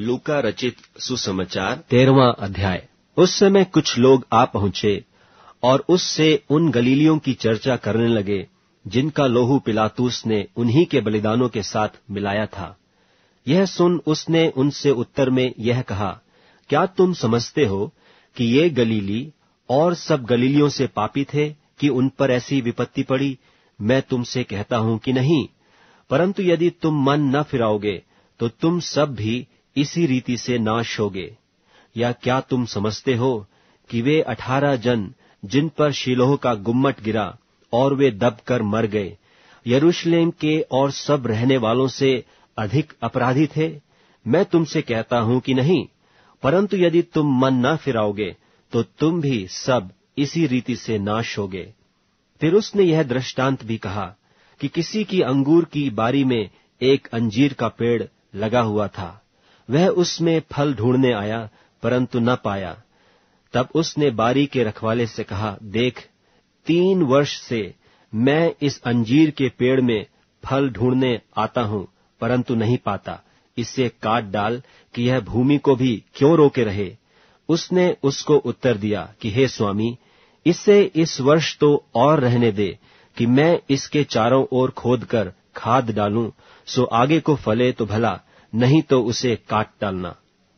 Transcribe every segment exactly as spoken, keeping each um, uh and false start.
लूका रचित सुसमाचार तेरहवां अध्याय। उस समय कुछ लोग आ पहुंचे और उससे उन गलीलियों की चर्चा करने लगे जिनका लोहू पिलातुस ने उन्हीं के बलिदानों के साथ मिलाया था। यह सुन उसने उनसे उत्तर में यह कहा, क्या तुम समझते हो कि ये गलीली और सब गलीलियों से पापी थे कि उन पर ऐसी विपत्ति पड़ी? मैं तुमसे कहता हूं कि नहीं, परंतु यदि तुम मन न फिराओगे तो तुम सब भी इसी रीति से नाश होगे। या क्या तुम समझते हो कि वे अठारह जन जिन पर शीलोह का गुम्मट गिरा और वे दबकर मर गए, यरूशलेम के और सब रहने वालों से अधिक अपराधी थे? मैं तुमसे कहता हूं कि नहीं, परंतु यदि तुम मन न फिराओगे तो तुम भी सब इसी रीति से नाश होगे। फिर उसने यह दृष्टांत भी कहा कि किसी की अंगूर की बारी में एक अंजीर का पेड़ लगा हुआ था। वह उसमें फल ढूंढने आया, परंतु न पाया। तब उसने बारी के रखवाले से कहा, देख, तीन वर्ष से मैं इस अंजीर के पेड़ में फल ढूंढने आता हूं, परंतु नहीं पाता। इसे काट डाल कि यह भूमि को भी क्यों रोके रहे। उसने उसको उत्तर दिया कि हे स्वामी, इसे इस वर्ष तो और रहने दे कि मैं इसके चारों ओर खोदकर खाद डालूं, सो आगे को फले तो भला, नहीं तो उसे काट डालना।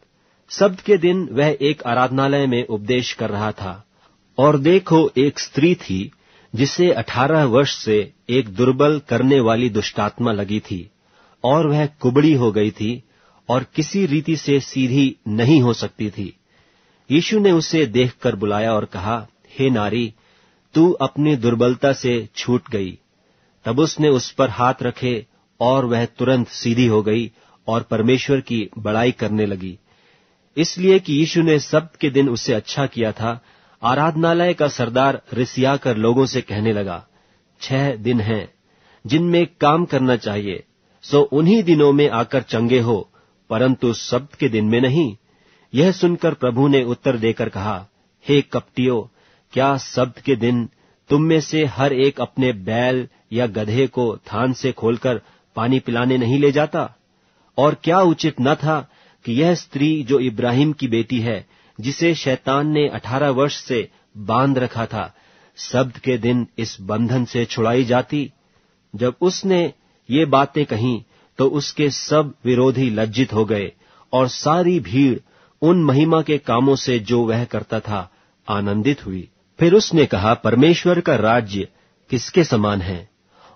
सब्त के दिन वह एक आराधनालय में उपदेश कर रहा था, और देखो, एक स्त्री थी जिसे अठारह वर्ष से एक दुर्बल करने वाली दुष्टात्मा लगी थी, और वह कुबड़ी हो गई थी और किसी रीति से सीधी नहीं हो सकती थी। यीशु ने उसे देखकर बुलाया और कहा, हे नारी, तू अपनी दुर्बलता से छूट गई। तब उसने उस पर हाथ रखे और वह तुरंत सीधी हो गई और परमेश्वर की बड़ाई करने लगी। इसलिए कि यीशु ने सब्त के दिन उसे अच्छा किया था। आराधनालय का सरदार रिसिया कर लोगों से कहने लगा, छह दिन हैं जिनमें काम करना चाहिए, सो उन्हीं दिनों में आकर चंगे हो, परंतु सब्त के दिन में नहीं। यह सुनकर प्रभु ने उत्तर देकर कहा, हे कपटियों, क्या सब्त के दिन तुम में से हर एक अपने बैल या गधे को थान से खोलकर पानी पिलाने नहीं ले जाता? और क्या उचित न था कि यह स्त्री जो इब्राहिम की बेटी है, जिसे शैतान ने अठारह वर्ष से बांध रखा था, सब्त के दिन इस बंधन से छुड़ाई जाती? जब उसने ये बातें कहीं तो उसके सब विरोधी लज्जित हो गए, और सारी भीड़ उन महिमा के कामों से जो वह करता था आनंदित हुई। फिर उसने कहा, परमेश्वर का राज्य किसके समान है,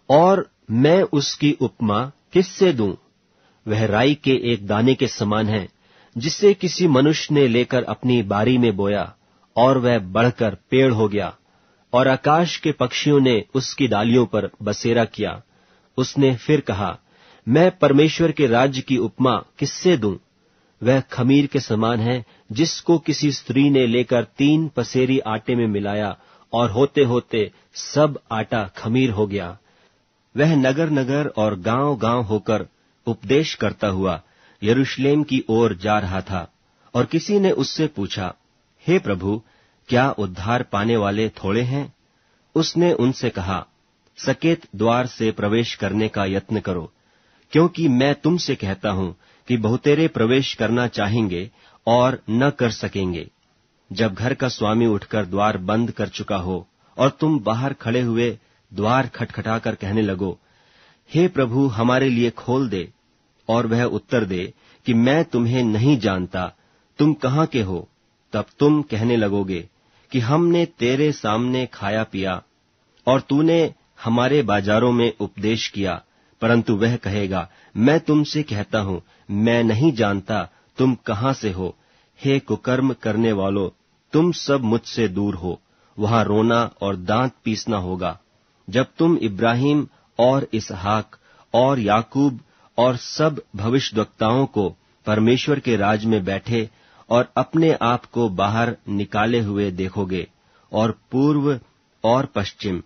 और मैं उसकी उपमा किससे दूं? वह राई के एक दाने के समान है, जिसे किसी मनुष्य ने लेकर अपनी बारी में बोया, और वह बढ़कर पेड़ हो गया, और आकाश के पक्षियों ने उसकी डालियों पर बसेरा किया। उसने फिर कहा, मैं परमेश्वर के राज्य की उपमा किससे दूं? वह खमीर के समान है, जिसको किसी स्त्री ने लेकर तीन पसेरी आटे में मिलाया, और होते होते सब आटा खमीर हो गया। वह नगर नगर और गांव गांव होकर उपदेश करता हुआ यरूशलेम की ओर जा रहा था। और किसी ने उससे पूछा, हे प्रभु, क्या उद्धार पाने वाले थोड़े हैं? उसने उनसे कहा, सकेत द्वार से प्रवेश करने का यत्न करो, क्योंकि मैं तुमसे कहता हूं कि बहुतेरे प्रवेश करना चाहेंगे और न कर सकेंगे। जब घर का स्वामी उठकर द्वार बंद कर चुका हो और तुम बाहर खड़े हुए द्वार खटखटाकर कहने लगो, हे प्रभु, हमारे लिए खोल दे, और वह उत्तर दे कि मैं तुम्हें नहीं जानता, तुम कहाँ के हो? तब तुम कहने लगोगे कि हमने तेरे सामने खाया पिया और तूने हमारे बाजारों में उपदेश किया। परंतु वह कहेगा, मैं तुमसे कहता हूं, मैं नहीं जानता तुम कहां से हो। हे कुकर्म करने वालों, तुम सब मुझसे दूर हो। वहां रोना और दांत पीसना होगा, जब तुम इब्राहिम और इसहाक और याकूब और सब भविष्यद्वक्ताओं को परमेश्वर के राज में बैठे और अपने आप को बाहर निकाले हुए देखोगे। और पूर्व और पश्चिम,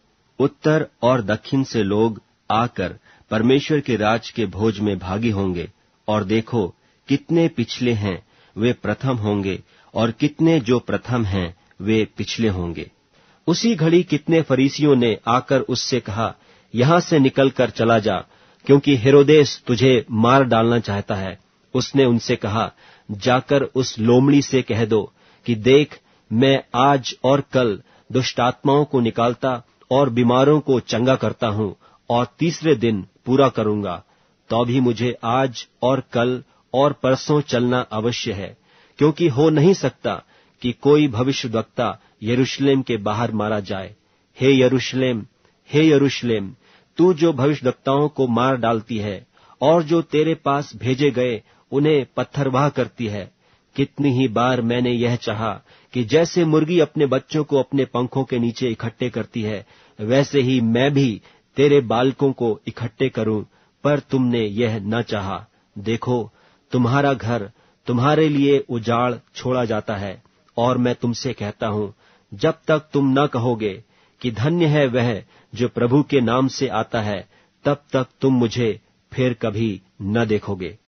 उत्तर और दक्षिण से लोग आकर परमेश्वर के राज के भोज में भागी होंगे। और देखो, कितने पिछले हैं वे प्रथम होंगे, और कितने जो प्रथम हैं वे पिछले होंगे। उसी घड़ी कितने फरीसियों ने आकर उससे कहा, यहां से निकलकर चला जा, क्योंकि हेरोदेस तुझे मार डालना चाहता है। उसने उनसे कहा, जाकर उस लोमड़ी से कह दो कि देख, मैं आज और कल दुष्टात्माओं को निकालता और बीमारों को चंगा करता हूं, और तीसरे दिन पूरा करूंगा। तो भी मुझे आज और कल और परसों चलना अवश्य है, क्योंकि हो नहीं सकता कि कोई भविष्यद्वक्ता यरूशलेम के बाहर मारा जाए। हे यरूशलेम, हे यरूशलेम, तू जो भविष्यद्वक्ताओं को मार डालती है और जो तेरे पास भेजे गए उन्हें पत्थरवाह करती है, कितनी ही बार मैंने यह चाहा कि जैसे मुर्गी अपने बच्चों को अपने पंखों के नीचे इकट्ठे करती है, वैसे ही मैं भी तेरे बालकों को इकट्ठे करूं, पर तुमने यह न चाहा। देखो, तुम्हारा घर तुम्हारे लिए उजाड़ छोड़ा जाता है, और मैं तुमसे कहता हूं, जब तक तुम न कहोगे कि धन्य है वह जो प्रभु के नाम से आता है, तब तक तुम मुझे फिर कभी न देखोगे।